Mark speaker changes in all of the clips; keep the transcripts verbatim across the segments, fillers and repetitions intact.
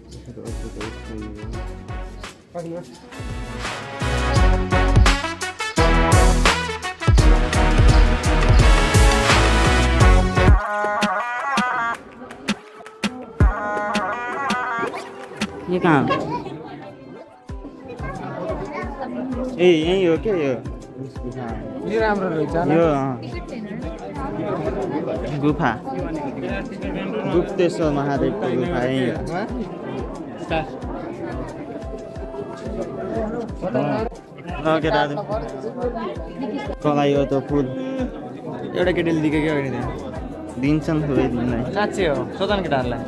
Speaker 1: ये कहाँ ए यही हो क्या यो
Speaker 2: यो राम्रो रहेछ
Speaker 1: यो गुफा गुप्तेश्वर महादेवको गुफा यही हो केटाहरू कलाई हो त फुल
Speaker 2: एउटा केटीले दिएको क्या अहिले
Speaker 1: दिन्छन् खुबै दिनलाई
Speaker 2: साँच्चै हो सोधन केटाहरूलाई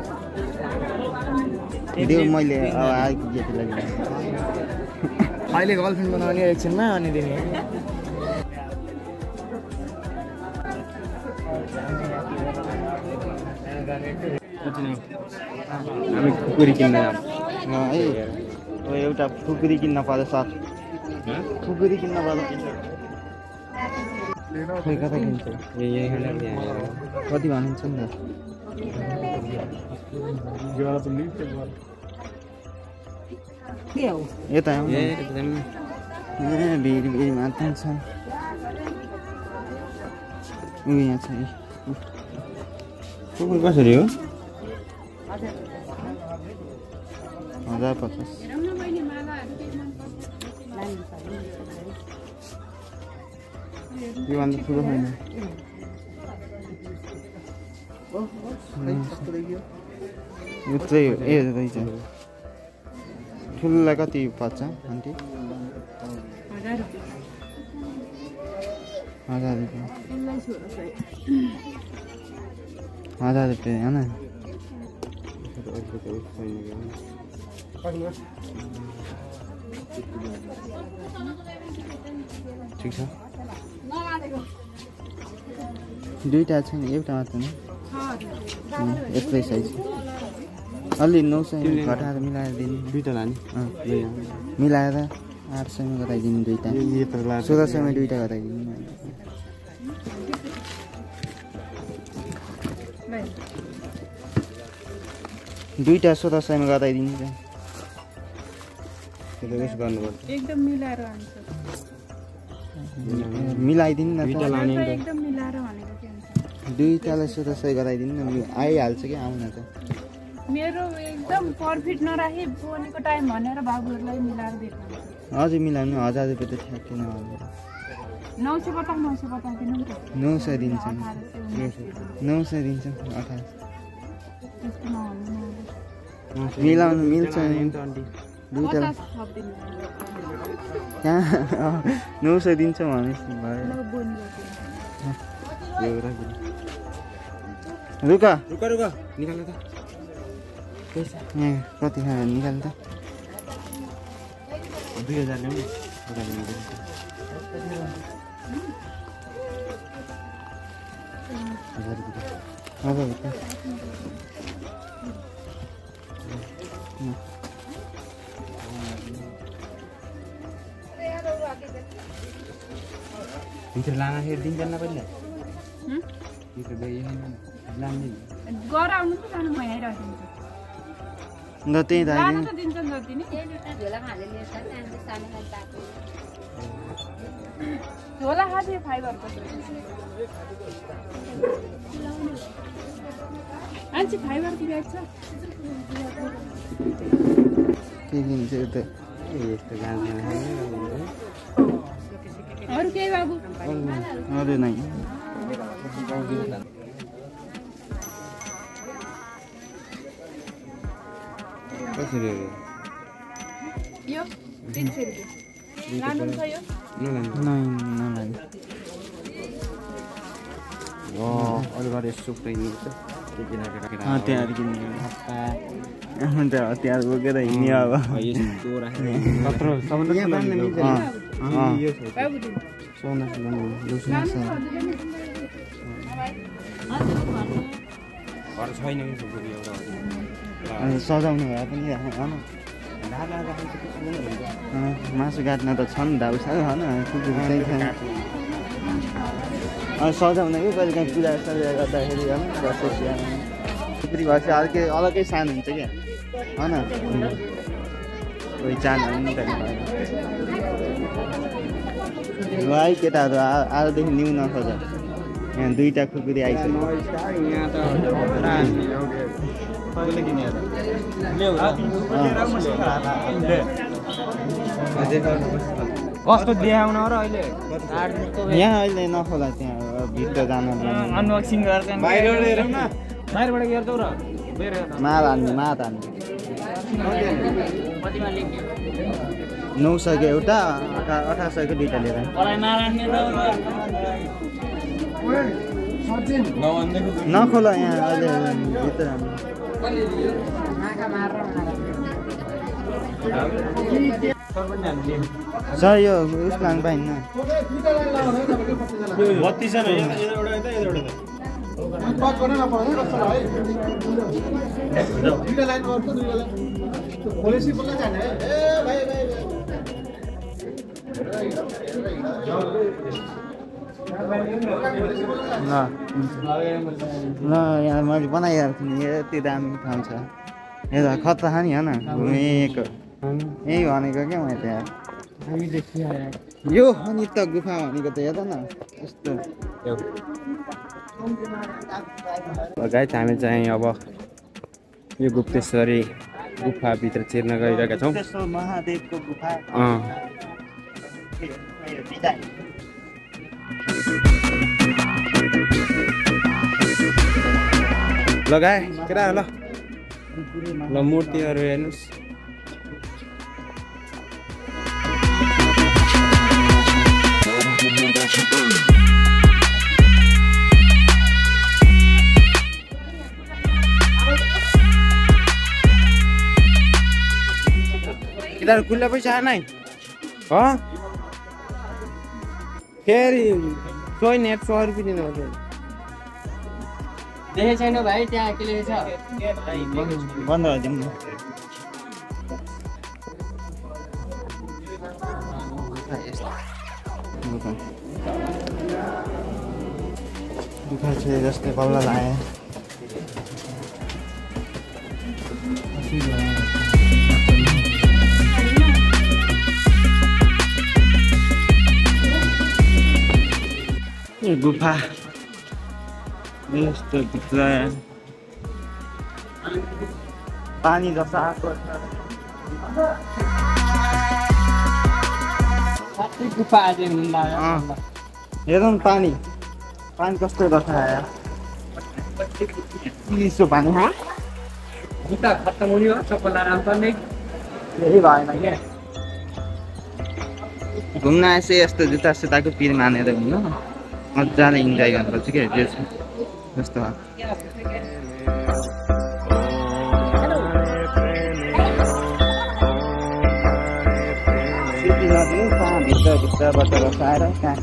Speaker 1: देऊ मैले अब आएको केटीलाई
Speaker 2: अहिले गर्लफ्रेन्ड बनाउने एकछिनमा अनि दिने
Speaker 1: हामी खुकुरी किन्न है एउटा खुकुरी किन्न पर्यो सर खुकुरी किन्न पर्यो खोइ कता किन्छ कति भनिन्छ नि त यता ए भिड भिड मात्र छ यहाँ छ कुकुर कसरी हो हजार पचास यो भन्दा ठुलो छैन यो चाहिँ हो ए रहेछ ठुलोलाई कति पर्छ आन्टी हजार रुपियाँ हजार रुपियाँ होइन ठिक छ दुईवटा छ नि एउटा मात्र नि यस्तै साइज अलि नौ सय घटाएर मिलाएर दिनु दुईवटा लाने मिलाएर आठ सयमा घटाइदिनु दुईवटा सोह्र सयमा दुईवटा घटाइदिनु दुईवटा सोह्र सयमा घटाइदिनु
Speaker 3: एकदम मिलाएर
Speaker 1: मिलाइदिनु न
Speaker 3: एकदम मिलाएर भनेको के हुन्छ
Speaker 1: दुईवटालाई सोह्र सय गराइदिनु न आइहाल्छ कि आउन त
Speaker 3: मेरो एकदम परफिट नराखी बोनीको टाइम भनेर बाबुहरूलाई मिलाएर दिनु
Speaker 1: हजुर मिलाउनु हजार रुपियाँ त ठ्याक्कै नभएर
Speaker 3: नौ सय पचास नौ सय पचास दिनु
Speaker 1: नौ सय दिन्छ नौ सय दिन्छ अठार मिलाउनु मिल्छ दुईवटा कहाँ नौ सय दिन्छ भनेपछि भयो रुका
Speaker 2: रुका रुका निकाल्नु त
Speaker 1: कति खायो निकाल्नु त
Speaker 2: दुई हजार ल्याउनु
Speaker 1: हजार रुपियाँ हजार रुपियाँ
Speaker 2: भित्र लाना फेरि दिन्छ न पहिला भित्र गयो लाने
Speaker 3: गर आउनु त जानु म आइरहेको छु
Speaker 1: ल त्यही त
Speaker 3: लानु त दिन्छ नि जति नि झोला खाथे फाइबरको आन्छे फाइबरको ब्याग छ
Speaker 1: के दिन्छ यो त
Speaker 2: यस्तो गान्छ
Speaker 3: अरू केही बाबु
Speaker 1: अरू नै
Speaker 2: कसरी
Speaker 3: यो तीन सय रुपियाँ लानु छ यो
Speaker 1: नलानु
Speaker 2: अरू गरेर सुप हिँड्नुपर्छ
Speaker 1: हतियार किन्ने अन्त हतियार बोकेर हिँड्ने अब सजाउनु भए पनि मासु काट्न त छ नि दाउसा होइन कुकुर चाहिँ सजाउन कि कहिले काहीँ पूजा सजा गर्दाखेरि खुकुरी भएपछि अर्कै अलग्गै सानो हुन्छ क्या होइन कोही चाहनु पनि भएन ल है केटाहरू आजदेखि न्यु नखोज यहाँ दुईवटा खुकुरी आइसक्यो
Speaker 2: कस्तो देखाउन र अहिले
Speaker 1: यहाँ अहिले नखोला त्यहाँ भित्र जान
Speaker 2: अनबक्सिङ गर्छ बाहिरबाट हेरौँ न बाहिरबाट हेर्छौ र
Speaker 1: माल हान्ने मात हान्ने नौ सयको एउटा अठा अठार सयको दुईवटा लिएर नखोला यहाँ अहिले भित्र जानु सर यो उस लानु पाइन्न ल यहाँ मैले बनाइहाल्छु नि यति दामी ठाउँ छ यता खतरा छ नि होइन घुमेको यही भनेको क्या मैले त्यहाँ यो अनि त गुफा भनेको त हेर न यस्तो
Speaker 2: गाइस हामी चाहिँ अब यो गुप्तेश्वरी गुफाभित्र छिर्न गइरहेका छौँ
Speaker 1: महादेवको गुफा
Speaker 2: लगाए केटा ल ल मूर्तिहरू हेर्नुहोस् इधर खुल्ला पैसा नै हो फेरि सोही नेट सौ रुपियाँ दिनुपर्छ
Speaker 4: देखेको छैन भाइ त्यहाँ के लेखेको छ
Speaker 1: बन्द गरिदिउँ न दुःख छ जस्तै बल्ल लाए गुफा यस्तो भित्र पानी जस्तो आएको
Speaker 4: गुफा अझै
Speaker 1: हेरौँ न पानी पानी कस्तो रहेछ चिसो पानी
Speaker 4: जुत्ता खत्तम हुने हो सबैलाई राम्रो नै
Speaker 1: यही भएन क्या घुम्न आएछ यस्तो जुत्ता सुत्ताको पिर मानेर घुम्नु मजाले इन्जोय गर्नुपर्छ क्या त्यो जस्तो सिटी नदिनु कहाँ भित्र भित्रबाट बसाएर कहाँ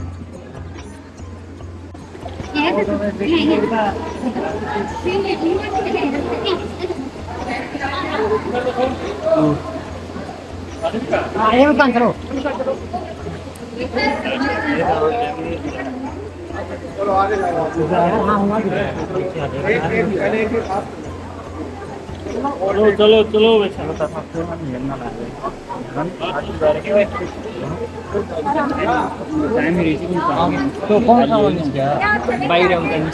Speaker 4: चलो चलो बाहिर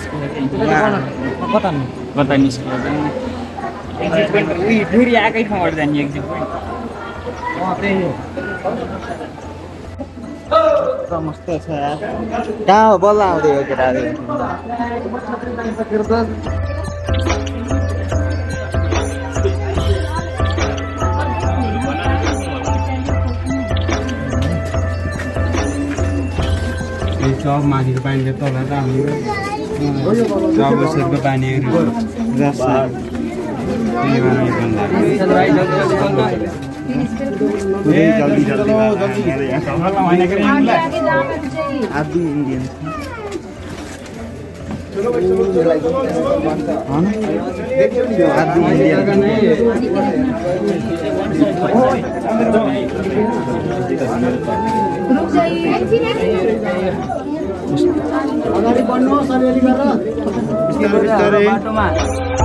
Speaker 4: कता कता निस्कियो फेरि आएकै ठाउँबाट जाने एक्जिट
Speaker 1: मस्त छ यार कहाँ हो बल्ल आउँदै हो केटाहरू
Speaker 2: सब माथिको पानीले तल राम्रो चौबसेरको पानीहरू
Speaker 1: जल्दी जल्दी आदि इंडियन आदि
Speaker 4: अगाडि बढ्नुहोस् अलिअलि गरेर
Speaker 1: बिस्तारै
Speaker 4: बाटोमा